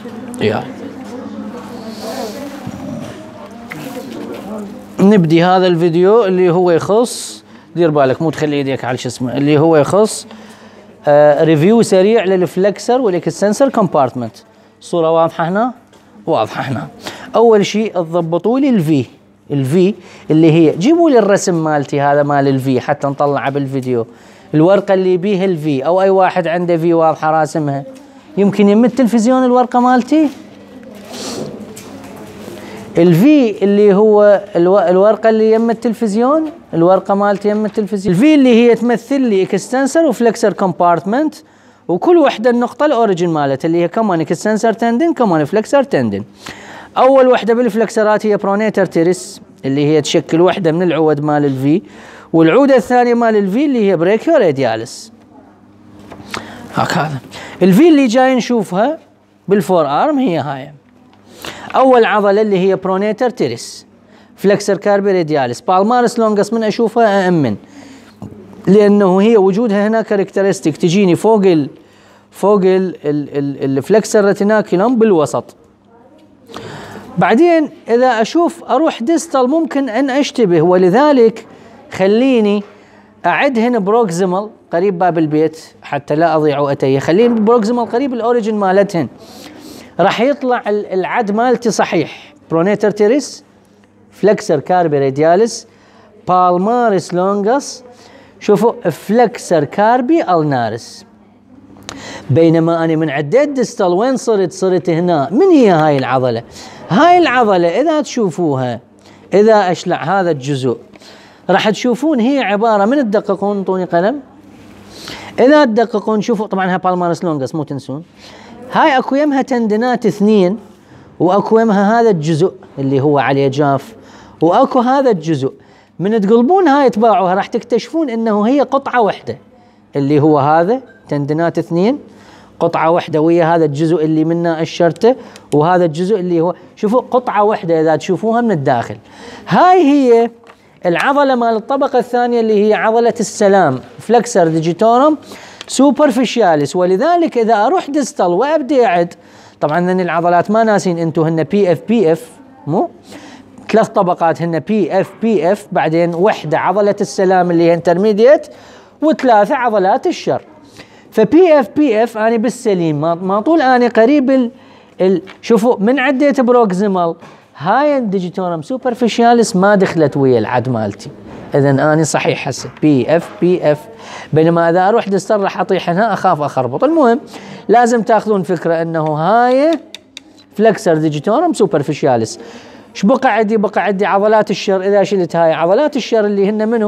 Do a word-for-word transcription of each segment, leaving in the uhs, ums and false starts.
يا نبدي هذا الفيديو اللي هو يخص، دير بالك مو تخلي يديك على شو اسمه، اللي هو يخص آه ريفيو سريع للفلكسر والاكستنسر كومبارتمنت. الصورة واضحة هنا؟ واضحة هنا. أول شيء تضبطوا لي الفي، الفي اللي هي جيبوا لي الرسم مالتي هذا مال الفي حتى نطلعه بالفيديو. الورقة اللي بيها الفي أو أي واحد عنده في واضحة راسمها، يمكن يم التلفزيون الورقة مالتي. الفي اللي هو الو... الورقة اللي يم التلفزيون، الورقة مالتي يم التلفزيون. الفي اللي هي تمثل لي اكستنسر وفلكسر كومبارتمنت، وكل وحدة النقطة الأوريجين مالتها اللي هي كمان اكستنسر تندن كمان فلكسر تندن. أول وحدة بالفلكسرات هي برونيتر تيرس اللي هي تشكل وحدة من العود مال الفي، والعودة الثانية مال الفي اللي هي بريكيو رادياليس. هكذا الفي اللي جاي نشوفها بالفور ارم هي هاي. أول عضلة اللي هي برونيتر تيرس، فلكسر كاربي رادياليس، بالمارس لونجس من أشوفها أأمن، لأنه هي وجودها هنا كاركترستيك تجيني فوق ال فوق الفلكسر ريتيناكولوم بالوسط. بعدين إذا أشوف أروح ديستال ممكن أن أشتبه، ولذلك خليني أعد هنا بروكسيمال قريب باب البيت حتى لا أضيع وقتي. خليني بروكسيمال قريب الأوريجين مالتهن، راح يطلع العد مالتي صحيح. برونيتر تيريس، فلكسر كاربي رادياليس، بالمارس لونجس، شوفوا فلكسر كاربي النارس. بينما أنا من عديت ديستال وين صرت؟ صرت هنا. من هي هاي العضلة؟ هاي العضلة إذا تشوفوها، إذا أشلع هذا الجزء راح تشوفون هي عبارة من، تدققون انطوني قلم، إذا تدققون شوفوا طبعا هاي بالمارس لونجس مو تنسون. هاي اكو يمها تندنات اثنين، واكو يمها هذا الجزء اللي هو عليه جاف، واكو هذا الجزء. من تقلبون هاي تباعوها راح تكتشفون انه هي قطعة واحدة، اللي هو هذا تندنات اثنين قطعة واحدة، ويا هذا الجزء اللي منه أشرته، وهذا الجزء اللي هو شوفوا قطعة واحدة إذا تشوفوها من الداخل. هاي هي العضلة مال الطبقة الثانية اللي هي عضلة السلام، فلكسر ديجيتورم سوبرفيشياليس. ولذلك إذا أروح ديستال وأبدي أعد، طبعا ذني العضلات ما ناسين أنتو هن بي اف بي اف، مو ثلاث طبقات هن بي اف بي اف، بعدين وحدة عضلة السلام اللي هي انترميديت، وثلاثة عضلات الشر. فبي اف بي اف أنا بالسليم، ما طول أنا قريب ال ال شوفوا من عديت بروكسيمال، هاي الديجيتورم سوبرفيشياليس ما دخلت ويا العد مالتي، إذا أنا صحيح هسه بي اف بي اف. بينما إذا أروح دستر راح أطيح هنا أخاف أخربط. المهم لازم تاخذون فكرة أنه هاي فلكسر ديجيتورم سوبرفيشياليس. ايش بقى عندي؟ بقى عندي عضلات الشر. إذا شلت هاي عضلات الشر اللي هن منو؟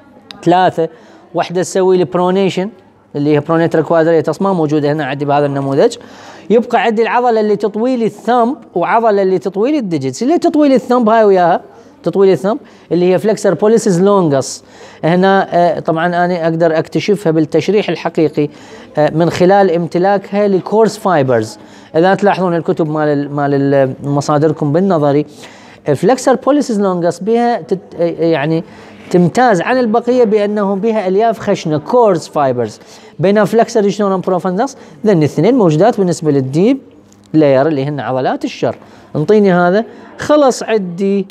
ثلاثة. واحدة تسوي لي برونيشن اللي هي برونيتر كوادريتس، ما موجودة هنا عندي بهذا النموذج. يبقى عندي العضلة اللي تطوي لي الثمب، وعضلة اللي تطوي لي الديجيتس. اللي تطوي لي الثمب هاي وياها تطويل الثمب اللي هي فلكسر بوليسز لونجس. هنا آه طبعا انا اقدر اكتشفها بالتشريح الحقيقي آه من خلال امتلاكها لكورس فايبرز. اذا تلاحظون الكتب مال مال مصادركم بالنظري، فلكسر بوليسز لونجس بها يعني تمتاز عن البقيه بانه بها الياف خشنه كورس فايبرز، بينما فلكسر ديجيتورم بروفاندس ذن الاثنين موجودات بالنسبه للديب لاير اللي هن عضلات الشر. انطيني هذا خلص عندي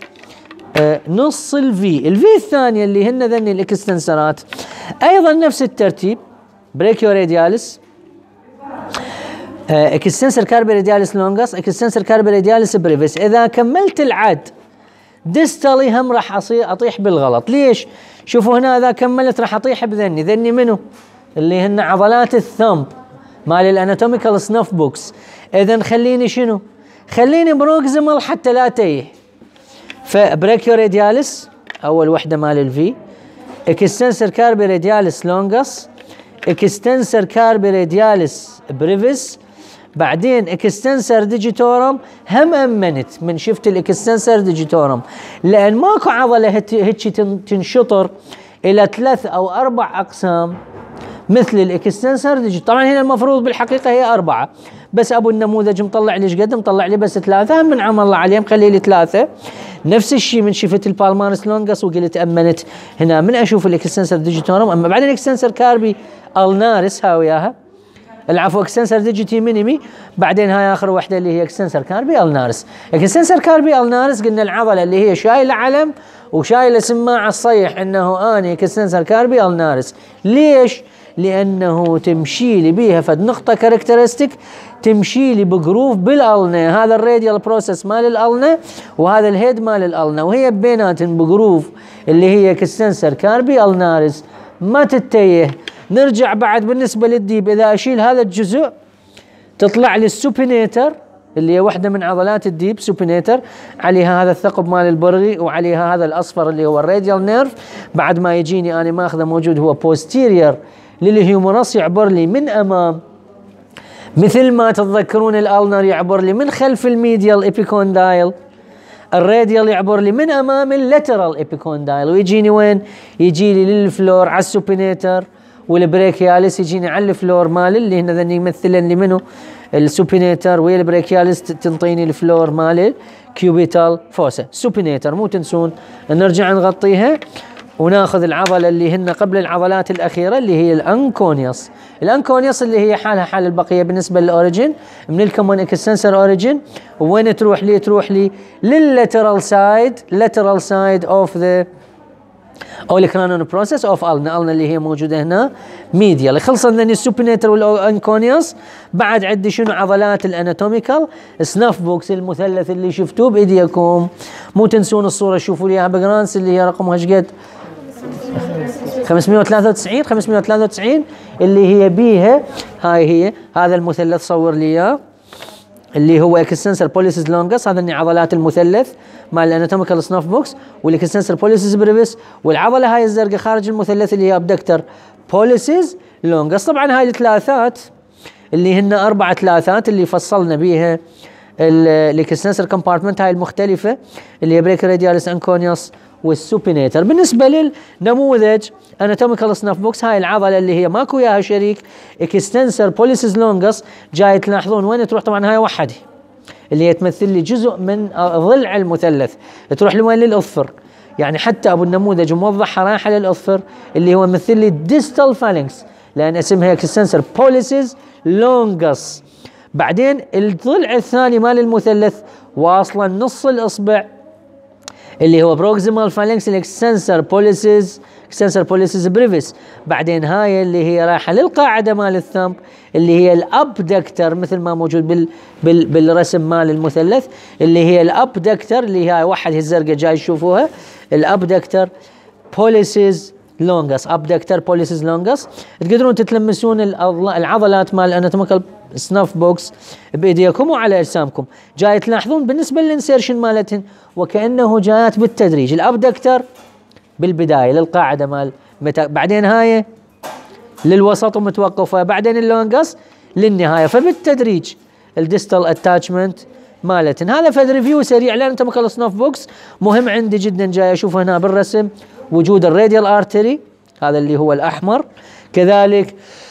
آه نص الفي. الفي الثانية اللي هن ذني الاكستنسرات ايضا نفس الترتيب، بريكيو رادياليس، آه اكستنسر كاربي رادياليس لونجس، اكستنسر كاربي رادياليس بريفيس. اذا كملت العد ديستالي هم راح اصير اطيح بالغلط. ليش؟ شوفوا هنا اذا كملت راح اطيح بذني. ذني منو؟ اللي هن عضلات الثمب مال الاناتوميكال سنف بوكس. اذا خليني شنو؟ خليني بروكسيمال حتى لا تيح. فبريكيو رادياليس اول وحده مال الفي، اكستنسر كاربي رادياليس لونجس، اكستنسر كاربي رادياليس بريفيس، بعدين اكستنسر ديجيتورم. هم امنت من شفت الاكستنسر ديجيتورم لان ماكو عضله هيك تنشطر الى ثلاث او اربع اقسام مثل الاكستنسر ديجيتورم. طبعا هنا المفروض بالحقيقه هي اربعه، بس ابو النموذج مطلع لي ايش قد؟ مطلع لي بس ثلاثه. من عم الله عليهم خلي لي ثلاثه. نفس الشيء من شفت البالمارس لونجس وقلت امنت هنا من اشوف الاكستنسر ديجيتورم. اما بعدين الاكستنسر كاربي النارس ها وياها العفو اكستنسر ديجيتي مينيمي. بعدين هاي اخر وحده اللي هي اكستنسر كاربي النارس. اكستنسر كاربي النارس قلنا العضله اللي هي شايله علم وشايله سماعه تصيح انه اني اكستنسر كاربي النارس. ليش؟ لانه تمشي لي بيها فد نقطه كاركترستيك تمشي لي بجروف بالالنا، هذا الراديال بروسس مال الالنا وهذا الهيد مال الالنا، وهي بيناتهم بجروف اللي هي اكستنسر كاربي النارس. ما تتيه. نرجع بعد بالنسبه للديب، اذا اشيل هذا الجزء تطلع لي السوبينيتر اللي هي واحده من عضلات الديب، سوبينيتر عليها هذا الثقب مال البرغي وعليها هذا الاصفر اللي هو الراديال نيرف. بعد ما يجيني انا ماخذه موجود هو بوستيريور للهيومرس يعبر لي من امام، مثل ما تتذكرون الالنر يعبر لي من خلف الميديال ايبيكوندايل، الراديال يعبر لي من امام اللاترال ايبيكوندايل، ويجيني وين؟ يجي لي للفلور على السوبينيتر، والبريكياليس يجيني على الفلور مال اللي هنا ذني يمثلن لي منه السوبينيتر، ويا البريكياليس تنطيني الفلور مال الكيوبيتال فوسا. سوبينيتر مو تنسون. نرجع نغطيها وناخذ العضله اللي هن قبل العضلات الاخيره اللي هي الانكونيوس. الانكونيوس اللي هي حالها حال البقيه بالنسبه للاوريجن، من الكومون اكستنسر اوريجن. وين تروح لي؟ تروح لي لللاترال سايد، لاترال سايد اوف ذا اوليكرانون بروسيس اوف النا، النا اللي هي موجوده هنا ميديال. خلصنا من السوبينيتر والانكونيوس. بعد عندي شنو؟ عضلات الاناتوميكال سناف بوكس، المثلث اللي شفتوه بايديكم. مو تنسون الصوره، شوفوا لي اياها بجرانس اللي هي رقمها ايش قد؟ خمسمئة وثلاثة وتسعين خمسمئة وثلاثة وتسعين اللي هي بيها. هاي هي هذا المثلث، صور لي اياه اللي هو اكستنسر بوليسز لونجس، هذا عضلات المثلث مال الاناتوميكال سناف بوكس، والاكستنسر بوليسز بريفيس، والعضله هاي الزرقاء خارج المثلث اللي هي ابدكتر بوليسز لونجس. طبعا هاي الثلاثات اللي هن اربع ثلاثات اللي فصلنا بيها الاكستنسر كومبارتمنت هاي المختلفه اللي هي بريك رادياليس انكونيوس والسوبينيتر. بالنسبه للنموذج اناتوميكال سناف بوكس، هاي العضله اللي هي ماكو وياها شريك اكستنسر بوليسز لونجس، جاي تلاحظون وين تروح؟ طبعا هاي وحده اللي هي تمثل لي جزء من ضلع المثلث، تروح لوين؟ للاظفر. يعني حتى ابو النموذج موضحها رايحه للاظفر اللي هو يمثل لي الديستال فالنكس، لان اسمها اكستنسر بوليسز لونجس. بعدين الضلع الثاني مال المثلث واصلا نص الاصبع اللي هو بروكسيمال فالنكس الاكستنسر بوليسز اكستنسر بوليسز بريفيس. بعدين هاي اللي هي رايحه للقاعده مال الثمب اللي هي الابدكتر، مثل ما موجود بال بال بالرسم مال المثلث اللي هي الابدكتر اللي هي واحد هي الزرقاء جاي تشوفوها، الابدكتر بوليسز لونجس، ابدكتر بوليسز لونجس. تقدرون تتلمسون العضلات مال الاناتوميكال سناف بوكس بايديكم وعلى اجسامكم. جاي تلاحظون بالنسبه للانسيرشن مالتهن وكانه جايات بالتدريج، الابدكتر بالبدايه للقاعده مال متى، بعدين هاي للوسط ومتوقفه، بعدين اللونجس للنهايه، فبالتدريج الديستال اتاتشمنت مالتهن. هذا فد ريفيو سريع للاناتوميكال سناف بوكس مهم عندي جدا. جاي اشوف هنا بالرسم وجود الراديال ارتري هذا اللي هو الاحمر، كذلك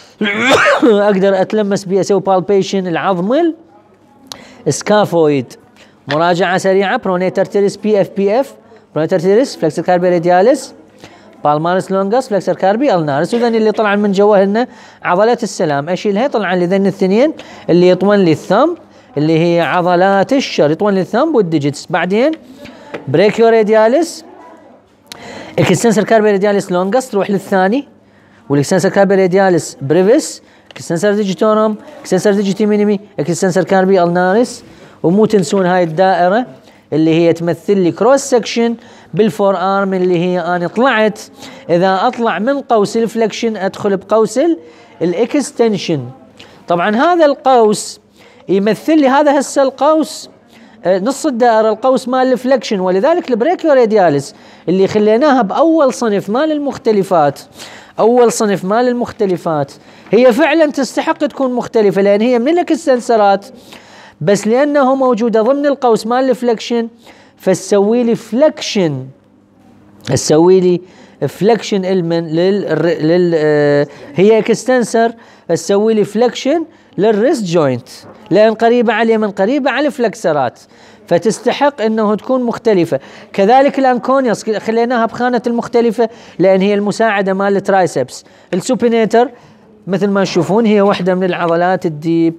اقدر اتلمس بيه اسوي بالبيشن العظم السكافويد. مراجعه سريعه: برونيتر تيريس بي اف بي اف، برونيتر تيريس فلكسر كاربي رادياليس، بالمارس لونجس فلكسر كاربي النارس. وذن اللي طلع من جواهن عضلات السلام اشيلها، طلع لي ذن الاثنين اللي يطون لي الثمب اللي هي عضلات الشر، يطون لي الثمب والديجيتس. بعدين بريكيو رادياليس اكستنسر كاربي رادياليس لونجس تروح للثاني، والاكستنسر كاربي رادياليس بريفيس، اكستنسر ديجيتورم، اكستنسر ديجيتي مينيمي، اكستنسر كاربي النارس. ومو تنسون هاي الدائره اللي هي تمثل لي كروس سكشن بالفور ارم اللي هي انا طلعت، اذا اطلع من قوس الفلكشن ادخل بقوس الاكستنشن. طبعا هذا القوس يمثل لي هذا هسه القوس نص الدائره القوس مال الفلكشن، ولذلك البريكيو رادياليس اللي خليناها باول صنف مال المختلفات، اول صنف مال المختلفات هي فعلا تستحق تكون مختلفه لان هي من الاكستنسرات، بس لانه موجوده ضمن القوس مال الفلكشن فتسوي لي فلكشن، تسوي لي فلكشن المن لل, لل... آه هي اكستنسر تسوي لي فلكشن للريست جوينت لان قريبه على اليمن، قريبه على الفلكسرات، فتستحق انه تكون مختلفه. كذلك الانكونيوس خليناها بخانه المختلفه لان هي المساعده مال الترايسبس. السوبينيتر مثل ما تشوفون هي واحدة من العضلات الديب.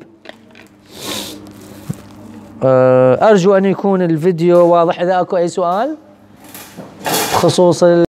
أرجو أن يكون الفيديو واضح. إذا أكو أي سؤال بخصوص